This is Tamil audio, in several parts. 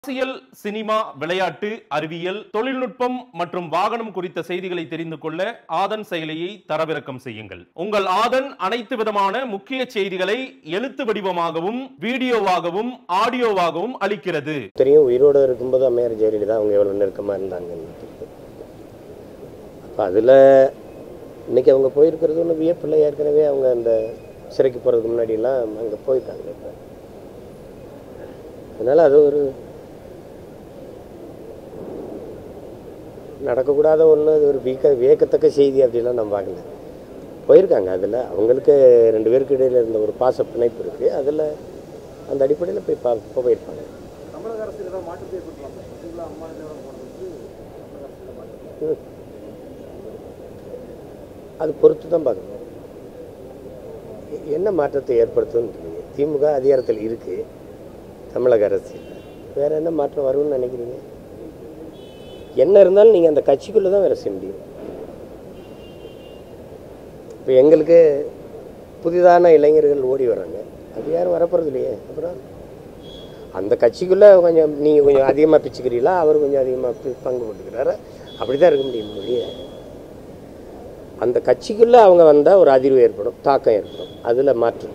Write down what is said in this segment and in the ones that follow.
அரசியல், சினிமா, விளையாட்டு, அறிவியல், தொழில்நுட்பம் மற்றும் வாகனம் குறித்த செய்திகளை தெரிந்து கொள்ள ஆதன் செயலியை தரவிறக்கம் செய்யுங்கள். உங்கள் ஆதன் அனைத்து விதமான முக்கிய செய்திகளை எழுத்து வடிவமாகவும் வீடியோவாகவும் ஆடியோவாகவும் அளிக்கிறது. தெரியும், உயிரோடு இருக்கும்போது அம்மையார் ஜெயலலிதா அவங்க எவ்வளோ நெருக்கமாக இருந்தாங்கன்னு. அப்போ அதில் இன்றைக்கி அவங்க போயிருக்கிறது ஒன்று வியப்பில்லை. ஏற்கனவே அவங்க அந்த சிறைக்கு போகிறதுக்கு முன்னாடியெல்லாம் அங்கே போயிருக்காங்க. இப்போ அதனால் அது ஒரு நடக்கக்கூடாத ஒன்று, அது ஒரு வியக்கத்தக்க செய்தி அப்படிலாம் நம்ம பார்க்கல. போயிருக்காங்க. அதில் அவங்களுக்கு ரெண்டு பேருக்கு இடையில் இருந்த ஒரு பாச பிணைப்பு இருக்குது. அதில் அந்த அடிப்படையில் போய் போயிருப்பாங்க. தமிழக அரசு ஏதாவது மாற்றத்தை அது பொறுத்து தான் பார்க்கணும் என்ன மாற்றத்தை ஏற்படுத்துன்னு. திமுக அதிகாரத்தில் இருக்குது, தமிழக அரசு வேறு என்ன மாற்றம் வரும்னு நினைக்கிறீங்க? என்ன இருந்தாலும் நீங்கள் அந்த கட்சிக்குள்ளே தான் வேலை செய்ய முடியும். இப்போ எங்களுக்கு புதிதான இளைஞர்கள் ஓடி வர்றாங்க, அது யாரும் வரப்போகிறது இல்லையே. அப்புறம் அந்த கட்சிக்குள்ளே கொஞ்சம் நீங்கள் கொஞ்சம் அதிகமாக பிச்சுக்கிறீங்களா, அவர் கொஞ்சம் அதிகமாக பங்கு போட்டுக்கிறாரு, அப்படி தான் இருக்க முடியும். இல்லையே, அந்த கட்சிக்குள்ளே அவங்க வந்தால் ஒரு அதிர்வு ஏற்படும், தாக்கம் ஏற்படும், அதில் மாற்றம்.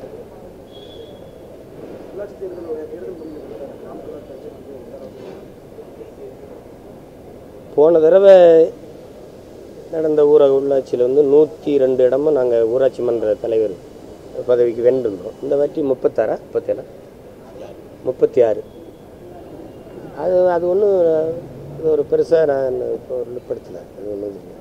போன தடவை நடந்த உள்ளாட்சியில் 102 இடமும் நாங்கள் ஊராட்சி மன்ற தலைவர் பதவிக்கு வென்றிருந்தோம். இந்த வாட்டி 36 36 அது ஒன்றும் ஒரு பெருசாக நான் இப்போ பொருட்படுத்தலை. அது ஒன்றும் இல்லை.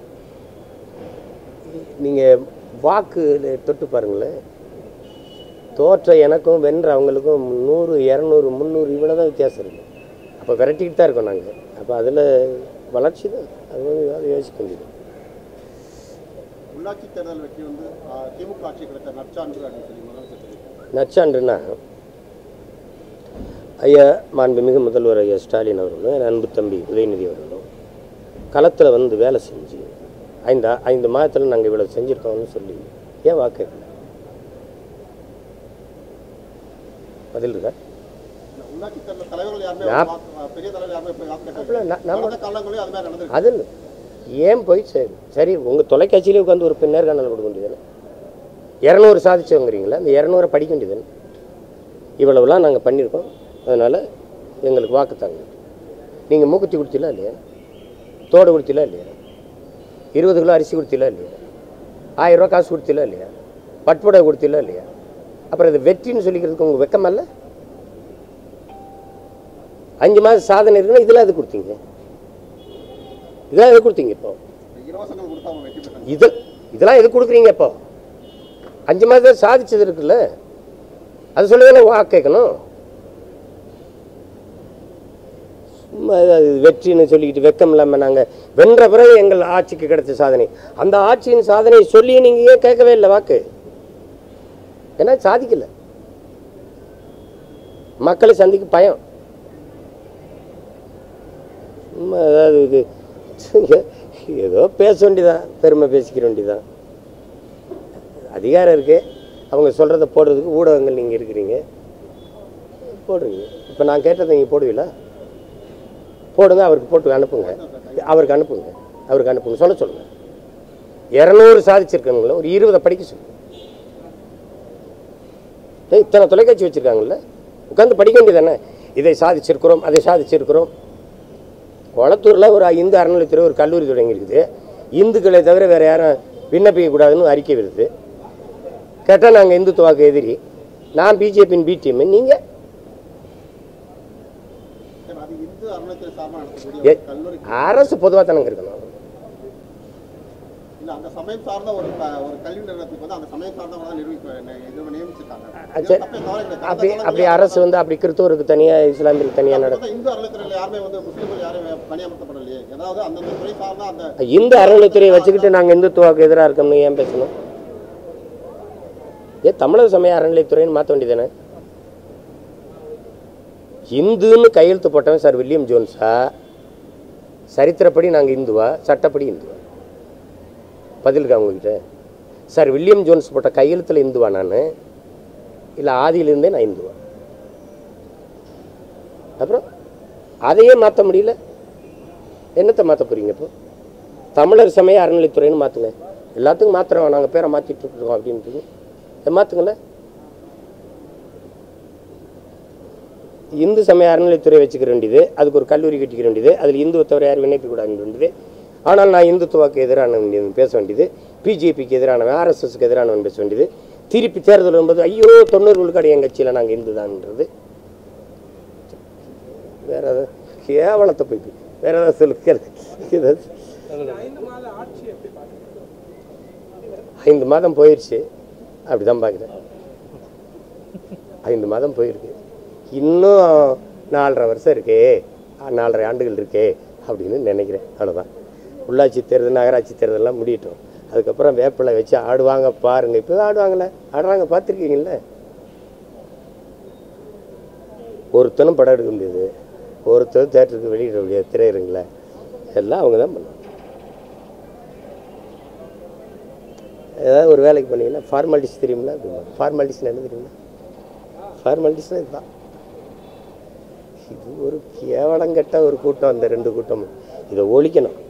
நீங்கள் வாக்கு தொட்டு பாருங்களேன், தோற்ற எனக்கும் வென்ற அவங்களுக்கும் 100, 200, 300 இவ்வளோ தான் வித்தியாசம் இருக்குது. அப்போ விரட்டிக்கிட்டு தான் இருக்கோம் நாங்கள். அப்போ அதில் வளர்ச்சி தான், அது யோசிக்க முடியுது. உள்ளாட்சி தேர்தல் வெற்றி திமுக ஆட்சி கிடைத்த நற்சான்று அப்படின்னு சொல்லி முதலமைச்சர். நற்சான்றுனா ஐயா மாண்புமிகு முதல்வர் ஐயா ஸ்டாலின் அவர்களும் அன்பு தம்பி உதயநிதி அவர்களும் களத்தில் வேலை செஞ்சு 5 மாதத்தில் நாங்கள் இவ்வளோ செஞ்சுருக்கோம்னு சொல்லி ஏன் வாக்கு பதில் இருக்கா? அது ஏன் போய் சரி உங்கள் தொலைக்காட்சியிலே உட்காந்து ஒரு நேர்காணல் கொடுக்க வேண்டியதானே? 200 சாதிச்சவங்கிறீங்களா, அந்த 200 படிக்க வேண்டியதானே? இவ்வளவுலாம் நாங்கள் பண்ணியிருக்கோம், அதனால் எங்களுக்கு வாக்கு தாங்க. நீங்கள் மூக்குத்தி கொடுத்தீங்களா இல்லையா, தோடு கொடுத்தீங்களா இல்லையா, 20 கிலோ அரிசி கொடுத்தீங்களா இல்லையா, 1000 ரூபா காசு கொடுத்தீங்களா இல்லையா, பட்புடை கொடுத்தீங்களா இல்லையா? அப்புறம் இது வெற்றின்னு சொல்லிக்கிறதுக்கு உங்கள் வெக்கமல்ல? 5 மாதம் சாதனை இருக்குன்னா இதெல்லாம் எது கொடுத்தீங்க? இதெல்லாம் எது கொடுத்தீங்க? இப்போ இதெல்லாம் எது கொடுக்குறீங்க? இப்போ 5 மாதம் சாதிச்சது இருக்குல்ல, அது சொல்லதானே வாக்கு கேட்கணும். சும்மா வெற்றின்னு சொல்லிக்கிட்டு வெக்கம் இல்லாமல் நாங்கள் வென்ற பிறகு எங்கள் ஆட்சிக்கு கிடைச்ச சாதனை, அந்த ஆட்சியின் சாதனையை சொல்லி நீங்கள் ஏன் கேட்கவே இல்லை வாக்கு? ஏன்னா சாதிக்கல, மக்களை சந்திக்க பயம். அதாவது இது ஏதோ பேச வேண்டியதான், பெருமை பேசிக்கிற வேண்டியதான். அதிகாரம் இருக்குது, அவங்க சொல்கிறத போடுறதுக்கு ஊடகங்கள் நீங்கள் இருக்கிறீங்க, போடுறீங்க. இப்போ நான் கேட்டதை நீங்கள் போடுவீங்களா? போடுங்க, அவருக்கு போட்டு அனுப்புங்க, அவருக்கு அனுப்புங்க, சொல்ல சொல்லுங்கள். 200 சாதிச்சிருக்காங்களோ ஒரு 20 படிக்க சொல்லுங்கள். இத்தனை தொலைக்காட்சி வச்சுருக்காங்கல்ல, உட்காந்து படிக்க வேண்டியதானே? இதை சாதிச்சிருக்கிறோம், அதை சாதிச்சிருக்கிறோம். கொளத்தூரில் ஒரு இந்து அறநிலையத்துறை ஒரு கல்லூரி தொடங்கியிருக்குது. இந்துக்களை தவிர வேறு யாரும் விண்ணப்பிக்கக்கூடாதுன்னு அறிக்கை வருது. கேட்டால் நாங்கள் இந்துத்துவாக்கு எதிரி, நான் பிஜேபியின் பி டீம், நீங்கள் அரசு பொதுவாக தானங்க இருக்கணும். அப்படி அரசு அப்படி கிறிஸ்தவருக்கு தனியாக, இஸ்லாமியருக்கு தனியாக நடக்கும். இந்து அறநிலையத்துறையை வச்சுக்கிட்டு நாங்கள் இந்துத்துவாக்கு எதிராக இருக்கோம்னு ஏன் பேசணும்? தமிழக சமய அறநிலையத்துறைன்னு மாற்ற வேண்டியதானே? இந்துன்னு கையெழுத்து போட்டவன் சார் வில்லியம் ஜோன்ஸா? சரித்திரப்படி நாங்கள் இந்துவா, சட்டப்படி இந்துவா? பதில் இருக்கா உங்ககிட்ட? சார் வில்லியம் ஜோன்ஸ் போட்ட கையெழுத்தில் இந்துவா நான், இல்லை ஆதியிலிருந்தே நான் இந்துவா? அப்புறம் அதையே மாற்ற முடியல, என்னத்தை மாற்ற போகிறீங்க? இப்போ தமிழர் சமய அறநிலைத்துறைன்னு மாற்றுங்க. எல்லாத்துக்கும் மாற்றுறோம், நாங்கள் பேரை மாற்றிட்டு இருக்கோம் அப்படின்ட்டு மாற்றுங்களேன். இந்து சமய அறநிலைத்துறை வச்சுக்க வேண்டியது, அதுக்கு ஒரு கல்லூரி கட்டிக்க வேண்டியது, அதில் இந்துவை தவிர யாரும் விண்ணப்பிக்கூடாது வேண்டியது. ஆனால் நான் இந்துத்துவாக்கு எதிரானவன் பேச வேண்டியது, பிஜேபிக்கு எதிரானவன், ஆர்எஸ்எஸ்க்கு எதிரானவன் பேச வேண்டியது. திருப்பி தேர்தல் வரும்போது ஐயோ 90 விழுக்காடு என் கட்சியில் நாங்கள் இந்து தான்ன்றது வேற ஏதாவது கேவலத்தை போயிட்டு வேற ஏதாவது சொல்லுறது. 5 மாதம் போயிடுச்சு, அப்படிதான் பார்க்குறேன். 5 மாதம் போயிருக்கு, இன்னும் 4.5 வருஷம் இருக்கே, 4.5 ஆண்டுகள் இருக்கே அப்படின்னு நினைக்கிறேன். அவ்வளோதான். உள்ளாட்சி தேர்தல், நகராட்சி தேர்தலெலாம் முடியட்டும், அதுக்கப்புறம் வேப்பிலை வச்சு ஆடுவாங்க பாருங்கள். இப்போ ஆடுவாங்களே, ஆடுறாங்க, பார்த்துருக்கீங்கள. ஒருத்தனும் படம் எடுக்க முடியாது, ஒருத்தரும் தேட்டருக்கு வெளியிட முடியாது, திரையரங்கில் எல்லாம் அவங்க தான் பண்ணுவாங்க. ஏதாவது ஒரு வேலைக்கு பண்ணீங்கன்னா ஃபார்மாலிட்டிஸ் தெரியுங்களா? ஃபார்மாலிட்டிஸ்னு என்ன தெரியுங்களா? ஃபார்மாலிட்டிஸ்னால் இதுதான். இது ஒரு கேவலங்கட்ட ஒரு கூட்டம், அந்த 2 கூட்டமும். இதை ஒழிக்கணும்.